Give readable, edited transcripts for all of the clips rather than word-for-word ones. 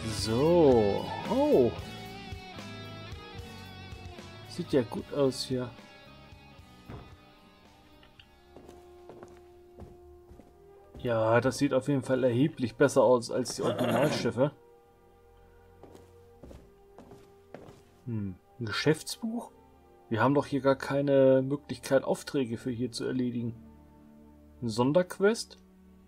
So. Oh. Sieht ja gut aus hier. Ja, das sieht auf jeden Fall erheblich besser aus als die Originalschiffe. Ein Geschäftsbuch? Wir haben doch hier gar keine Möglichkeit, Aufträge für hier zu erledigen. Ein Sonderquest?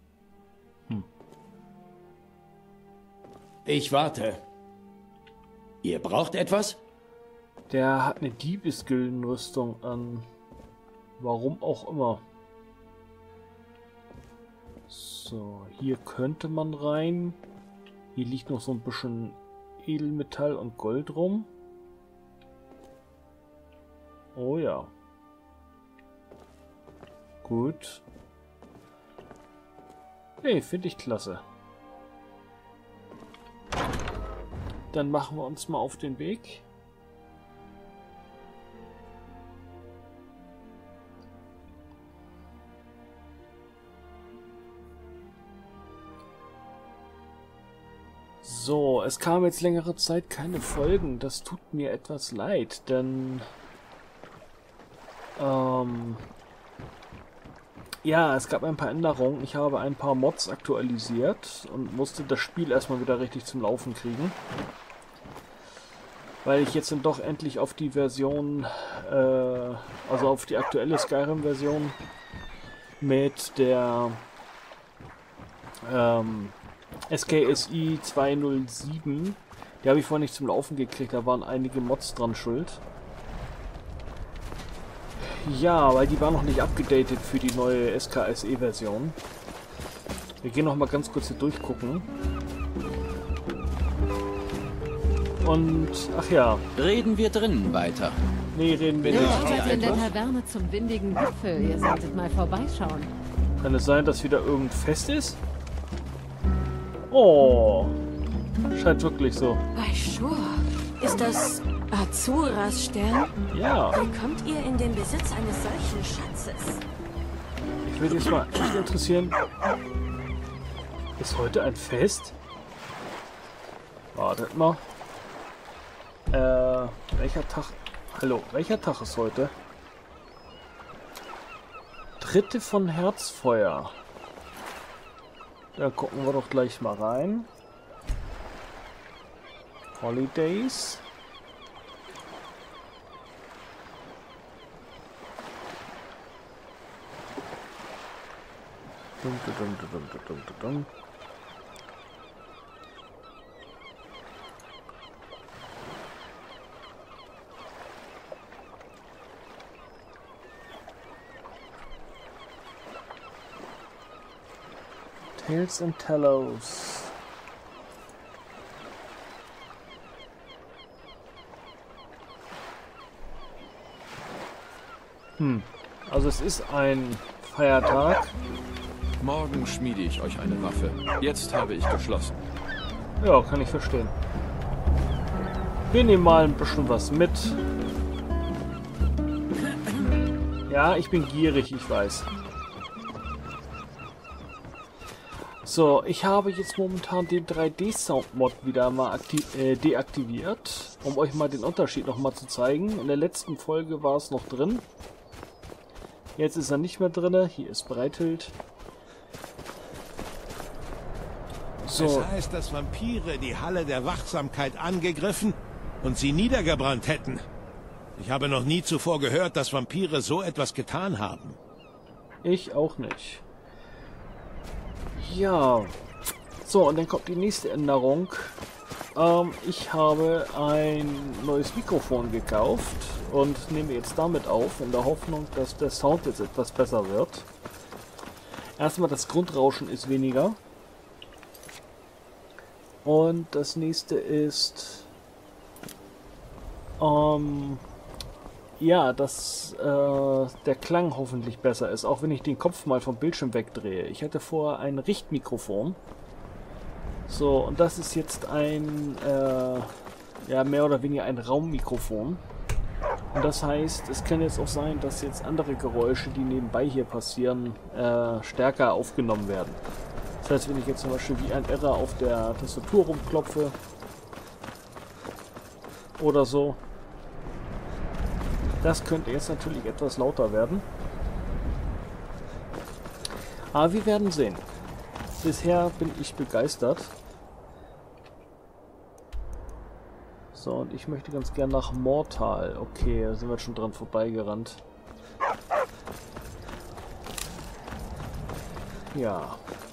Ich warte. Ihr braucht etwas? Der hat eine Diebesgildenrüstung an. Warum auch immer. So, hier könnte man rein. Hier liegt noch so ein bisschen Edelmetall und Gold rum. Oh ja. Gut. Hey, finde ich klasse. Dann machen wir uns mal auf den Weg. So, es kam jetzt längere Zeit keine Folgen. Das tut mir etwas leid, denn ja, es gab ein paar Änderungen. Ich habe ein paar Mods aktualisiert und musste das Spiel erstmal wieder richtig zum Laufen kriegen. Weil ich jetzt dann doch endlich auf die Version, also auf die aktuelle Skyrim-Version mit der SKSI 207, die habe ich vorher nicht zum Laufen gekriegt, da waren einige Mods dran schuld. Ja, weil die war noch nicht abgedatet für die neue SKSE-Version. Wir gehen noch mal ganz kurz hier durchgucken. Und, ach ja. Reden wir drinnen weiter. Nee, reden wir nicht. Ich arbeite in der Taverne zum windigen Gipfel. Ihr solltet mal vorbeischauen. Kann es sein, dass wieder irgendein Fest ist? Oh. Scheint wirklich so. Bei Shur. Ist das Azuras Stern? Ja. Wie kommt ihr in den Besitz eines solchen Schatzes? Ich würde jetzt mal echt interessieren. Ist heute ein Fest? Wartet mal. Welcher Tag? Hallo, welcher Tag ist heute? 3. von Herzfeuer. Da gucken wir doch gleich mal rein. Holidays. Dum, dum, dum, dum, dum, dum, dum. Tales and Tellos. Also es ist ein Feiertag. Morgen schmiede ich euch eine Waffe. Jetzt habe ich geschlossen. Ja, kann ich verstehen. Wir nehmen mal ein bisschen was mit. Ja, ich bin gierig, ich weiß. So, ich habe jetzt momentan den 3D-Sound-Mod wieder mal deaktiviert, um euch mal den Unterschied noch mal zu zeigen. In der letzten Folge war es noch drin. Jetzt ist er nicht mehr drin. Hier ist Breithild. So. Es heißt, dass Vampire die Halle der Wachsamkeit angegriffen und sie niedergebrannt hätten. Ich habe noch nie zuvor gehört, dass Vampire so etwas getan haben. Ich auch nicht. Ja. So, und dann kommt die nächste Änderung. Ich habe ein neues Mikrofon gekauft und nehme jetzt damit auf, in der Hoffnung, dass der Sound jetzt etwas besser wird. Erstmal, das Grundrauschen ist weniger. Und das nächste ist, ja, dass der Klang hoffentlich besser ist, auch wenn ich den Kopf mal vom Bildschirm wegdrehe. Ich hatte vorher ein Richtmikrofon. So, und das ist jetzt ein, ja, mehr oder weniger ein Raummikrofon. Und das heißt, es kann jetzt auch sein, dass jetzt andere Geräusche, die nebenbei hier passieren, stärker aufgenommen werden. Das heißt, wenn ich jetzt zum Beispiel wie ein Irrer auf der Tastatur rumklopfe oder so, das könnte jetzt natürlich etwas lauter werden. Aber wir werden sehen. Bisher bin ich begeistert. So, und ich möchte ganz gern nach Mortal. Okay, da sind wir schon dran vorbeigerannt. Ja.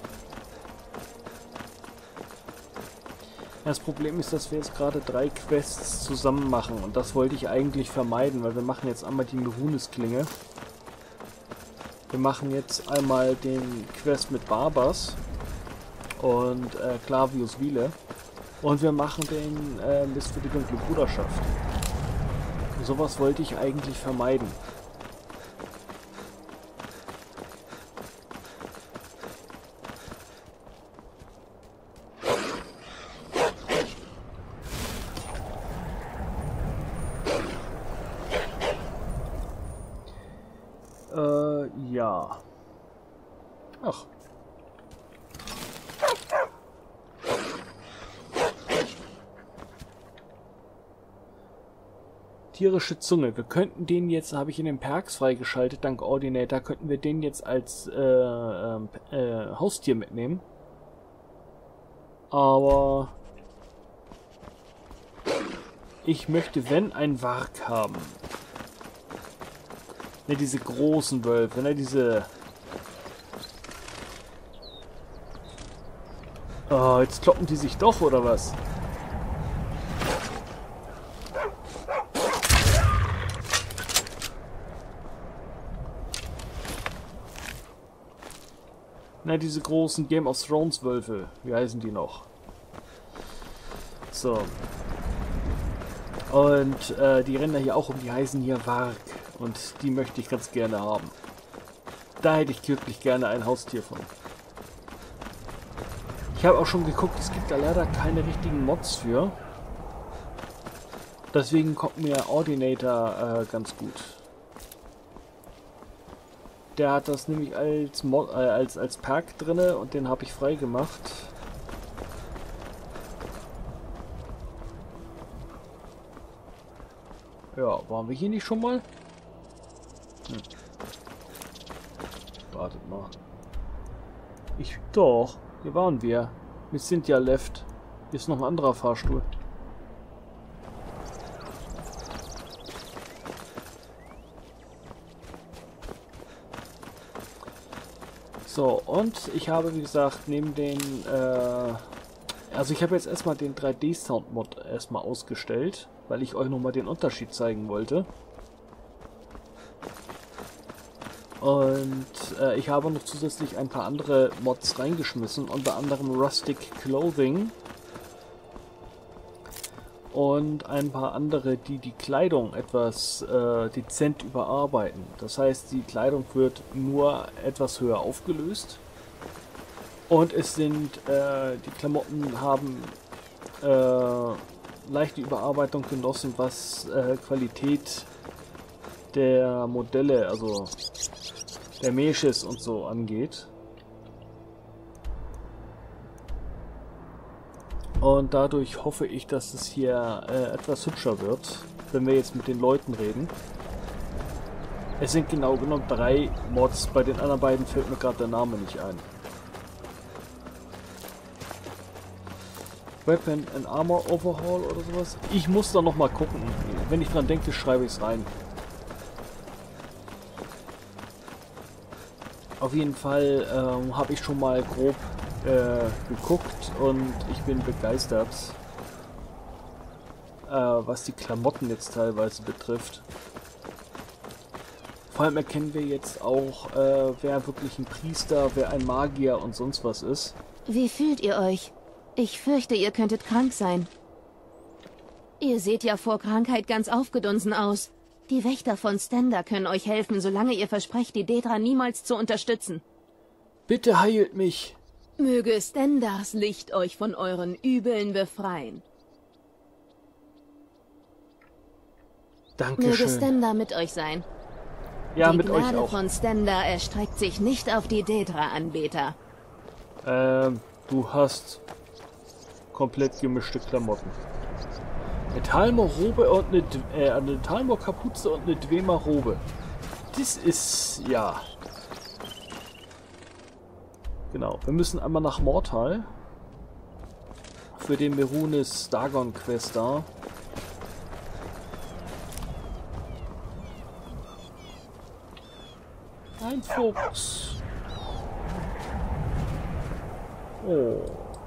Das Problem ist, dass wir jetzt gerade 3 Quests zusammen machen. Und das wollte ich eigentlich vermeiden, weil wir machen jetzt einmal die Merunes-Klinge. Wir machen jetzt einmal den Quest mit Barbas und Clavius Wille. Und wir machen den Mist für die dunkle Bruderschaft. Und sowas wollte ich eigentlich vermeiden. Ja. Ach. Tierische Zunge. Wir könnten den jetzt, habe ich in den Perks freigeschaltet, dank Ordinator, könnten wir den jetzt als Haustier mitnehmen. Aber ich möchte, wenn, ein Warg haben. Ne, diese großen Wölfe, ne, diese... Oh, jetzt kloppen die sich doch, oder was? Na, diese großen Game of Thrones Wölfe. Wie heißen die noch? So. Und die rennen da hier auch um, die heißen hier Warg. Und die möchte ich ganz gerne haben. Da hätte ich wirklich gerne ein Haustier von. Ich habe auch schon geguckt, es gibt da leider keine richtigen Mods für. Deswegen kommt mir Ordinator ganz gut. Der hat das nämlich als Mod, als Perk drinne und den habe ich frei gemacht. Ja, waren wir hier nicht schon mal? Hm. Wartet mal. Doch, hier waren wir. Wir sind ja left. Hier ist noch ein anderer Fahrstuhl. So, und ich habe, wie gesagt, neben den, also ich habe jetzt erstmal den 3D-Sound-Mod erstmal ausgestellt, weil ich euch nochmal den Unterschied zeigen wollte. Und ich habe noch zusätzlich ein paar andere Mods reingeschmissen, unter anderem Rustic Clothing und ein paar andere, die die Kleidung etwas dezent überarbeiten. Das heißt, die Kleidung wird nur etwas höher aufgelöst und es sind, die Klamotten haben leichte Überarbeitung genossen, was Qualität der Modelle, also der Meshes und so angeht. Und dadurch hoffe ich, dass es hier etwas hübscher wird, wenn wir jetzt mit den Leuten reden. Es sind genau genommen 3 Mods, bei den anderen beiden fällt mir gerade der Name nicht ein. Weapon and Armor Overhaul oder sowas. Ich muss da noch mal gucken. Wenn ich dran denke, schreibe ich es rein. Auf jeden Fall habe ich schon mal grob geguckt und ich bin begeistert, was die Klamotten jetzt teilweise betrifft. Vor allem erkennen wir jetzt auch, wer wirklich ein Priester, wer ein Magier und sonst was ist. Wie fühlt ihr euch? Ich fürchte, ihr könntet krank sein. Ihr seht ja vor Krankheit ganz aufgedunsen aus. Die Wächter von Stenda können euch helfen, solange ihr versprecht, die Daedra niemals zu unterstützen. Bitte heilt mich! Möge Stendas Licht euch von euren Übeln befreien. Dankeschön. Möge Stenda mit euch sein. Ja, die mit euch Gnade auch. von Stenda erstreckt sich nicht auf die Daedra-Anbeter. Du hast komplett gemischte Klamotten. Eine Talmor-Robe und eine Talmor-Kapuze und eine Dwemer-Robe. Das ist, ja. Genau, wir müssen einmal nach Mortal. Für den Merunes Dagon Quest da. Ein Fuchs. Oh.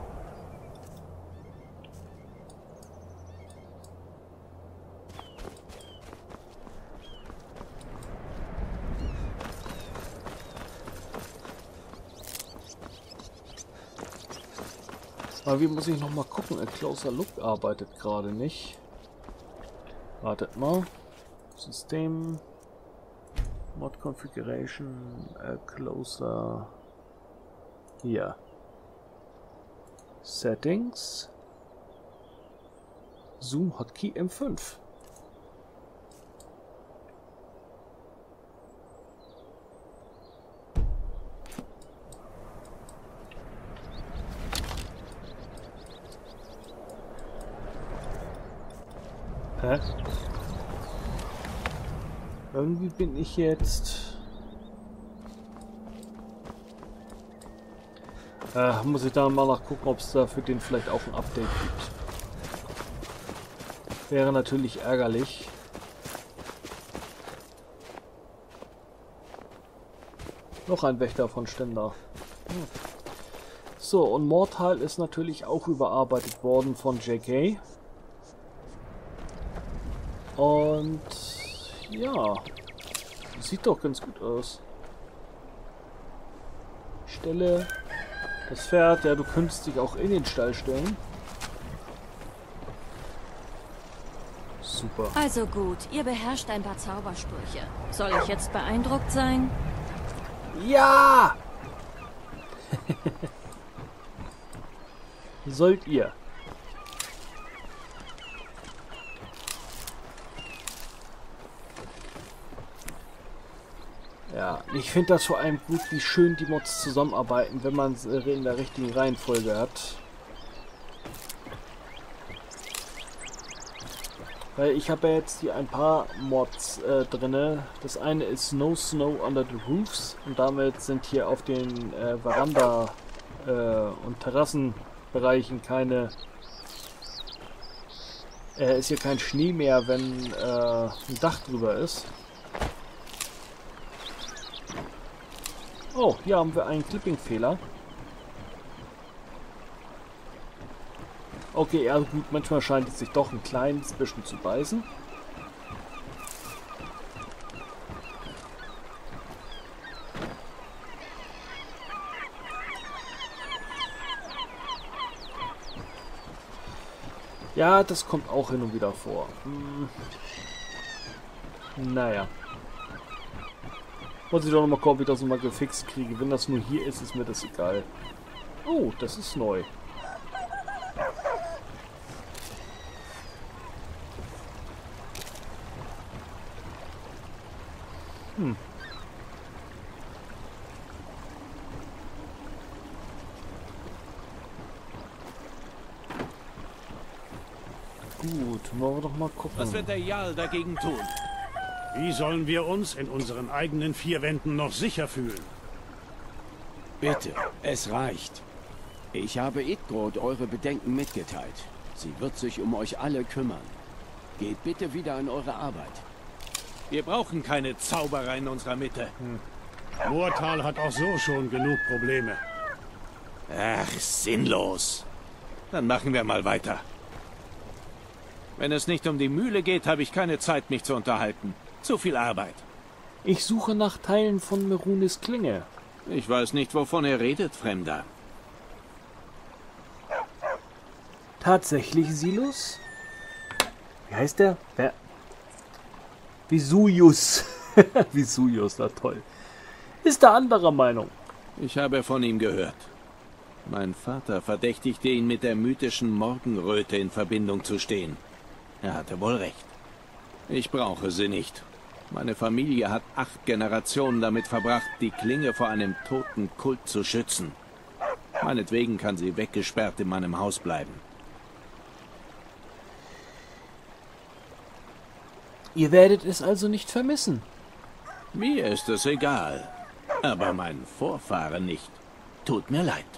Aber wie muss ich noch mal gucken? A Closer Look arbeitet gerade nicht. Wartet mal. System. Mod Configuration. A Closer. Hier. Settings. Zoom Hotkey M5. Hä? Irgendwie bin ich jetzt... muss ich da mal nachgucken, ob es da für den vielleicht auch ein Update gibt. Wäre natürlich ärgerlich. Noch ein Wächter von Stendar. So, und Mortal ist natürlich auch überarbeitet worden von JK. Und ja, sieht doch ganz gut aus. Stelle das Pferd, ja, du könntest dich auch in den Stall stellen. Super. Also gut, ihr beherrscht ein paar Zaubersprüche. Soll ich jetzt beeindruckt sein? Ja! Sollt ihr. Ja, ich finde das vor allem gut, wie schön die Mods zusammenarbeiten, wenn man es in der richtigen Reihenfolge hat. Weil ich habe ja jetzt hier ein paar Mods drinne. Das eine ist No Snow Under the Roofs und damit sind hier auf den Veranda und Terrassenbereichen keine... ist hier kein Schnee mehr, wenn ein Dach drüber ist. Oh, hier haben wir einen Clipping-Fehler. Okay, ja gut, manchmal scheint es sich doch ein kleines bisschen zu beißen. Ja, das kommt auch hin und wieder vor. Naja. Muss ich doch noch mal gucken, ob ich das mal gefixt kriege. Wenn das nur hier ist, ist mir das egal. Oh, das ist neu. Gut, wollen wir doch mal gucken. Was wird der Jarl dagegen tun? Wie sollen wir uns in unseren eigenen vier Wänden noch sicher fühlen? Bitte, es reicht. Ich habe Idgrod eure Bedenken mitgeteilt. Sie wird sich um euch alle kümmern. Geht bitte wieder an eure Arbeit. Wir brauchen keine Zauberer in unserer Mitte. Mortal hat auch so schon genug Probleme. Ach, sinnlos. Dann machen wir mal weiter. Wenn es nicht um die Mühle geht, habe ich keine Zeit, mich zu unterhalten. Zu viel Arbeit. Ich suche nach Teilen von Merunes Klinge. Ich weiß nicht, wovon er redet, Fremder. Tatsächlich, Silus? Wie heißt der? Wer? Visuyus. Visuyus, na toll. Ist der anderer Meinung. Ich habe von ihm gehört. Mein Vater verdächtigte ihn, mit der mythischen Morgenröte in Verbindung zu stehen. Er hatte wohl recht. Ich brauche sie nicht. Meine Familie hat 8 Generationen damit verbracht, die Klinge vor einem toten Kult zu schützen. Meinetwegen kann sie weggesperrt in meinem Haus bleiben. Ihr werdet es also nicht vermissen. Mir ist es egal. Aber meinen Vorfahren nicht. Tut mir leid.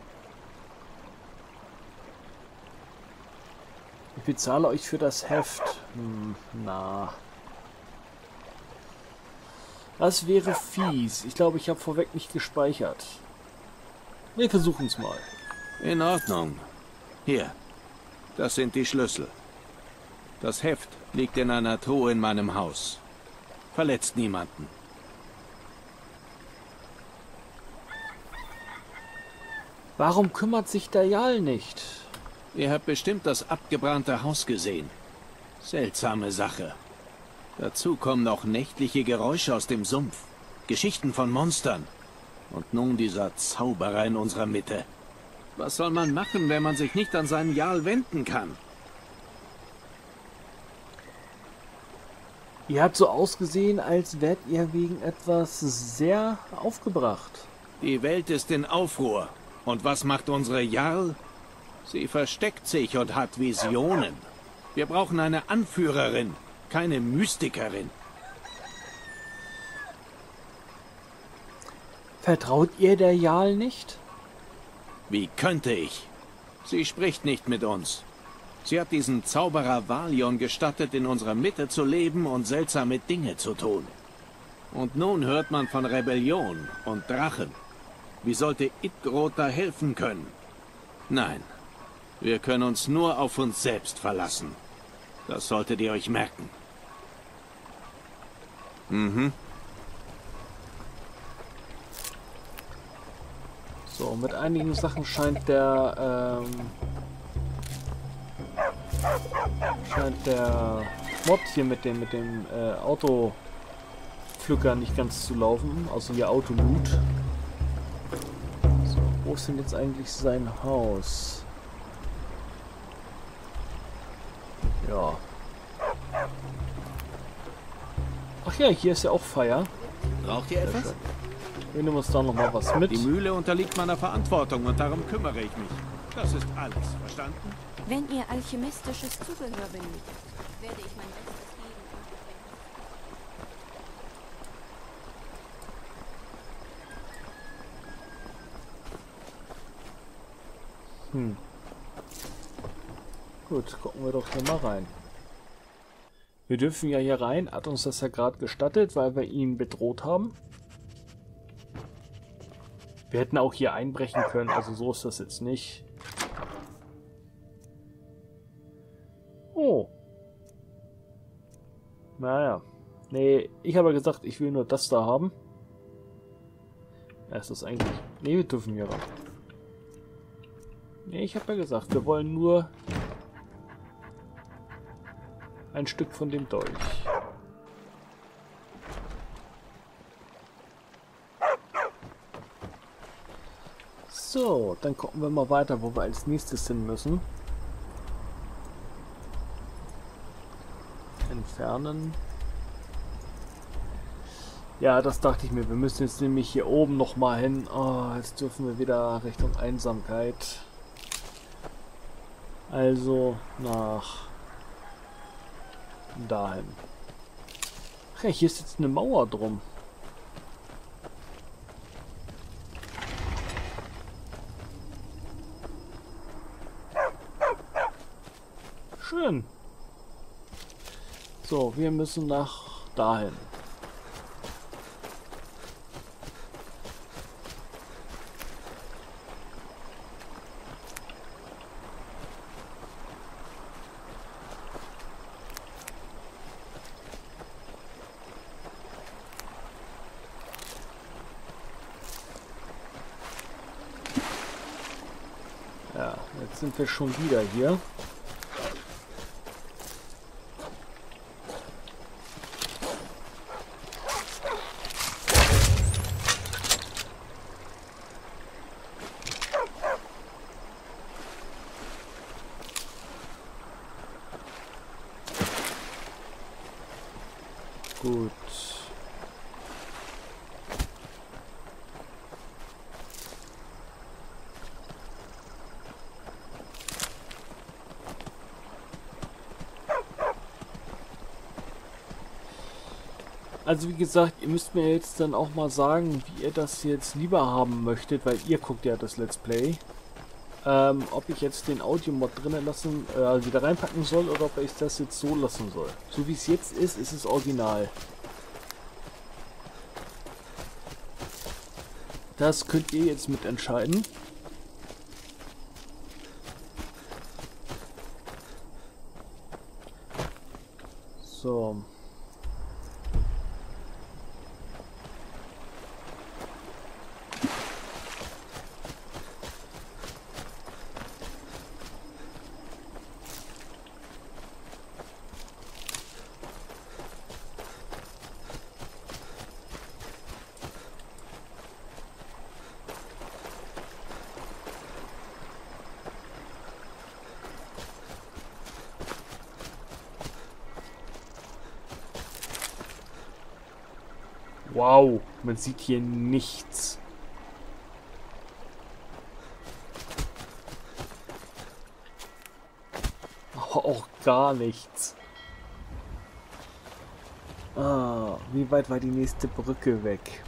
Ich bezahle euch für das Heft. Na. Das wäre fies. Ich glaube, ich habe vorweg nicht gespeichert. Wir versuchen es mal. In Ordnung. Hier. Das sind die Schlüssel. Das Heft liegt in einer Truhe in meinem Haus. Verletzt niemanden. Warum kümmert sich der Jarl nicht? Ihr habt bestimmt das abgebrannte Haus gesehen. Seltsame Sache. Dazu kommen noch nächtliche Geräusche aus dem Sumpf. Geschichten von Monstern. Und nun dieser Zauberer in unserer Mitte. Was soll man machen, wenn man sich nicht an seinen Jarl wenden kann? Ihr habt so ausgesehen, als wärt ihr wegen etwas sehr aufgebracht. Die Welt ist in Aufruhr. Und was macht unsere Jarl? Sie versteckt sich und hat Visionen. Wir brauchen eine Anführerin, keine Mystikerin. Vertraut ihr der Jarl nicht? Wie könnte ich? Sie spricht nicht mit uns. Sie hat diesen Zauberer Valion gestattet, in unserer Mitte zu leben und seltsame Dinge zu tun. Und nun hört man von Rebellion und Drachen. Wie sollte Idgrod da helfen können? Nein, wir können uns nur auf uns selbst verlassen. Das solltet ihr euch merken. So, mit einigen Sachen scheint der Mod hier mit dem Autopflücker nicht ganz zu laufen, also hier Autoloot. So, wo ist denn jetzt eigentlich sein Haus? Ja. Ach ja, hier ist ja auch Feier. Braucht ihr etwas? Wir nehmen uns da noch mal was mit. Die Mühle unterliegt meiner Verantwortung und darum kümmere ich mich. Das ist alles, verstanden? Wenn ihr alchemistisches Zubehör benötigt, werde ich mein Bestes geben. Gut, gucken wir doch hier mal rein. Wir dürfen ja hier rein, hat uns das ja gerade gestattet, weil wir ihn bedroht haben. Wir hätten auch hier einbrechen können, also so ist das jetzt nicht. Oh. Naja. Nee, ich habe ja gesagt, ich will nur das da haben. Ja, ist das eigentlich... Nee, wir dürfen hier ran. Nee, ich habe ja gesagt, wir wollen nur ein Stück von dem Dolch. So, dann gucken wir mal weiter, wo wir als nächstes hin müssen. Entfernen. Ja, das dachte ich mir. Wir müssen jetzt nämlich hier oben noch mal hin. Oh, jetzt dürfen wir wieder Richtung Einsamkeit. Also nach dahin. Ach ja, hier ist jetzt eine Mauer drum. Schön. So, wir müssen nach dahin. Ja, jetzt sind wir schon wieder hier. Gut. Also wie gesagt, ihr müsst mir jetzt dann auch mal sagen, wie ihr das jetzt lieber haben möchtet, weil ihr guckt ja das Let's Play. Ob ich jetzt den Audio-Mod drinnen lassen, wieder reinpacken soll oder ob ich das jetzt so lassen soll. So wie es jetzt ist, ist es original. Das könnt ihr jetzt mitentscheiden. So. Wow, man sieht hier nichts. Auch gar nichts. Ah, wie weit war die nächste Brücke weg?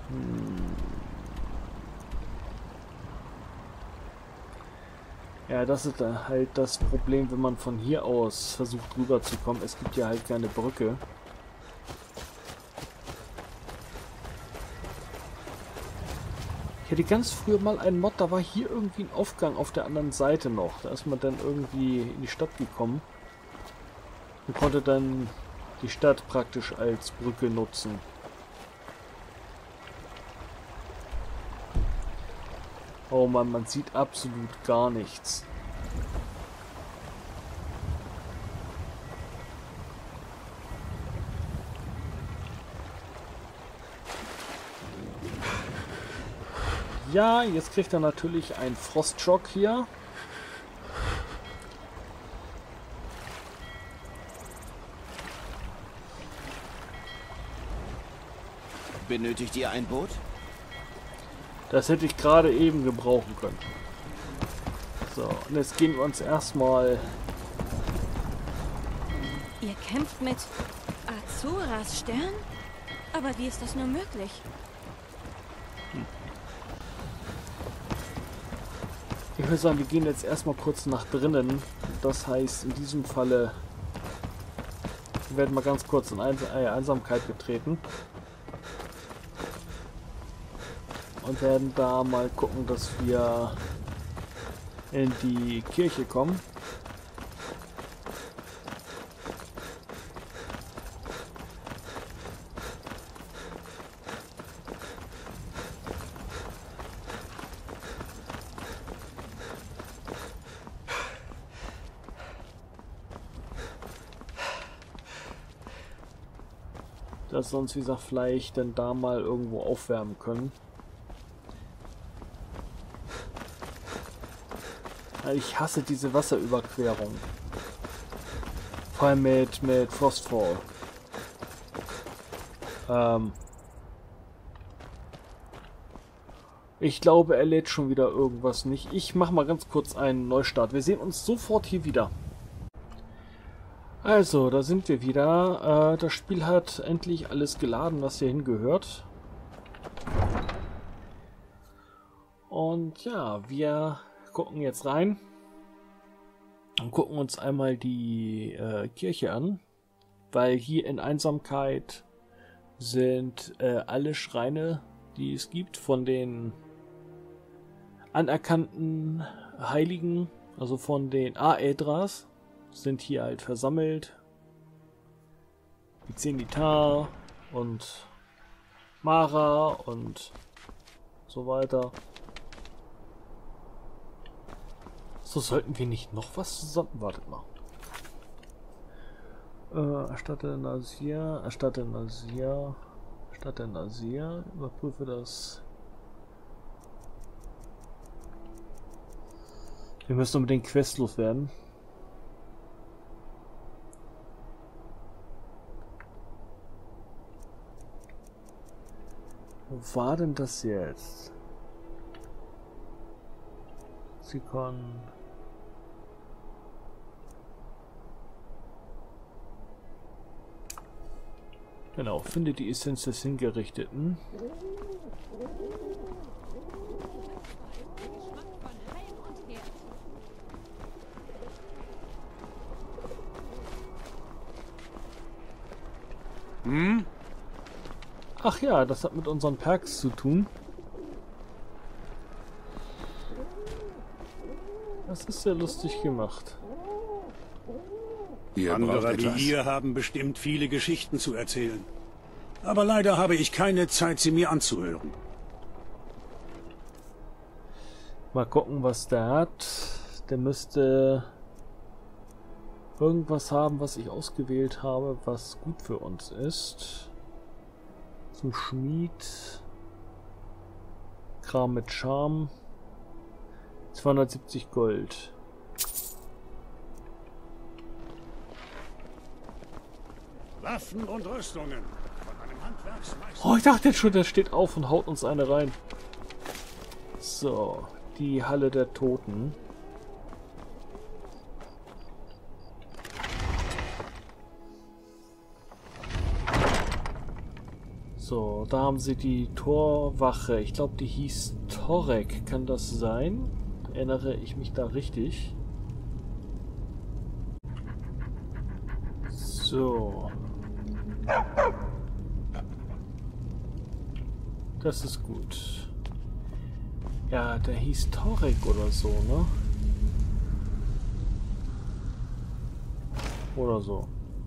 Ja, das ist halt das Problem, wenn man von hier aus versucht rüberzukommen. Es gibt ja halt keine Brücke. Ich hatte ganz früher mal einen Mod, da war hier irgendwie ein Aufgang auf der anderen Seite noch. Da ist man dann irgendwie in die Stadt gekommen und konnte dann die Stadt praktisch als Brücke nutzen. Oh Mann, man sieht absolut gar nichts. Ja, jetzt kriegt er natürlich einen Frostschock hier. Benötigt ihr ein Boot? Das hätte ich gerade eben gebrauchen können. So, und jetzt gehen wir uns erstmal... Ihr kämpft mit Azuras Stern? Aber wie ist das nur möglich? Ich würde sagen, wir gehen jetzt erstmal kurz nach drinnen. Das heißt, in diesem Falle werden wir ganz kurz in Einsamkeit getreten. Und werden da mal gucken, dass wir in die Kirche kommen. Dass wir uns, wie gesagt, vielleicht dann da mal irgendwo aufwärmen können. Ich hasse diese Wasserüberquerung. Vor allem mit Frostfall. Ich glaube, er lädt schon wieder irgendwas nicht. Ich mache mal ganz kurz einen Neustart. Wir sehen uns sofort hier wieder. Also, da sind wir wieder. Das Spiel hat endlich alles geladen, was hier hingehört. Und ja, wir gucken jetzt rein und gucken uns einmal die Kirche an, weil hier in Einsamkeit sind alle Schreine, die es gibt, von den anerkannten Heiligen, also von den Aedras, sind hier halt versammelt. Die Zenitar und Mara und so weiter. So, sollten wir nicht noch was zusammen... Wartet mal. Erstatte Nasir, erstatte Nasir, erstatte Nasir, überprüfe das... Wir müssen unbedingt questlos werden. Wo war denn das jetzt? Sikon. Genau, finde die Essenz des Hingerichteten. Hm? Ach ja, das hat mit unseren Perks zu tun. Das ist sehr lustig gemacht. Andere wie ihr haben bestimmt viele Geschichten zu erzählen. Aber leider habe ich keine Zeit, sie mir anzuhören. Mal gucken, was der hat. Der müsste irgendwas haben, was ich ausgewählt habe, was gut für uns ist. So Schmied. Kram mit Charme. 270 Gold. Waffen und Rüstungen von einem Handwerksmeister. Oh, ich dachte jetzt schon, der steht auf und haut uns eine rein. So, die Halle der Toten. So, da haben sie die Torwache. Ich glaube, die hieß Torek. Kann das sein? Erinnere ich mich da richtig? So. Das ist gut. Ja, der hieß Torek oder so, ne? Oder so.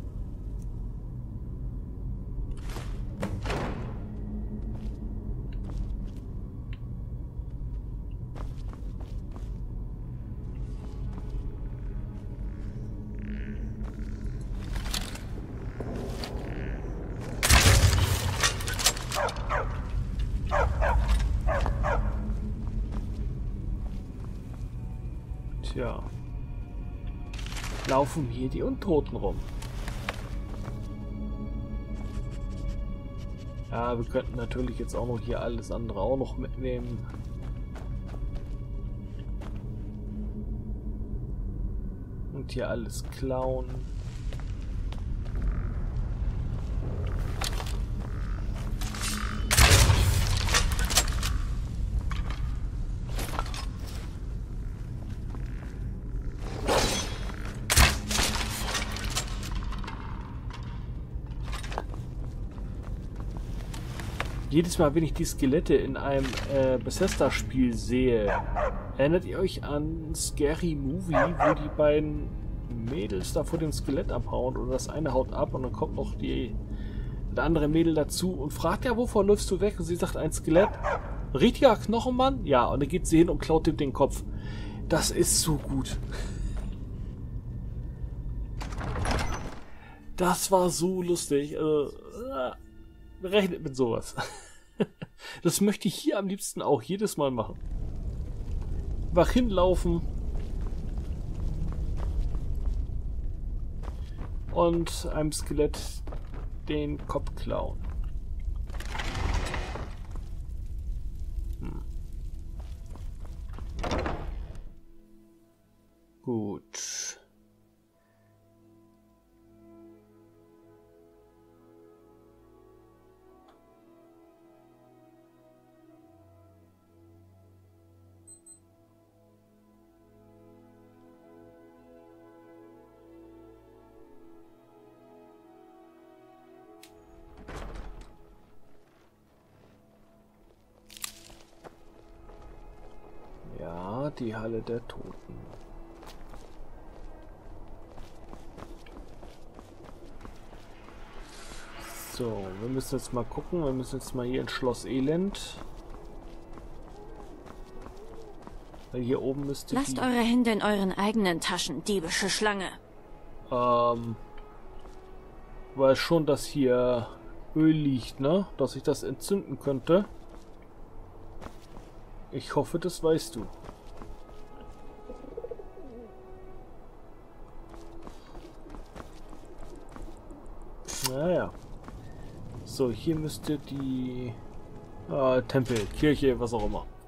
Tja. Laufen hier die Untoten rum. Ja, wir könnten natürlich jetzt auch noch hier alles andere auch noch mitnehmen. Und hier alles klauen. Jedes Mal, wenn ich die Skelette in einem Bethesda-Spiel sehe, erinnert ihr euch an Scary Movie, wo die beiden Mädels da vor dem Skelett abhauen oder das eine haut ab und dann kommt noch das andere Mädel dazu und fragt ja, wovor läufst du weg? Und sie sagt, ein Skelett. Richtiger Knochenmann? Ja, und dann geht sie hin und klaut ihm den Kopf. Das ist so gut. Das war so lustig. Rechnet mit sowas. Das möchte ich hier am liebsten auch jedes Mal machen. Einfach hinlaufen. Und einem Skelett den Kopf klauen. Gut. Die Halle der Toten. So, wir müssen jetzt mal gucken. Wir müssen jetzt mal hier ins Schloss Elend. Weil hier oben müsste Lasst eure Hände in euren eigenen Taschen, diebische Schlange. Weiß schon, dass hier Öl liegt, ne? Dass ich das entzünden könnte. Ich hoffe, das weißt du. Naja. So, hier müsste die Tempel, Kirche, was auch immer.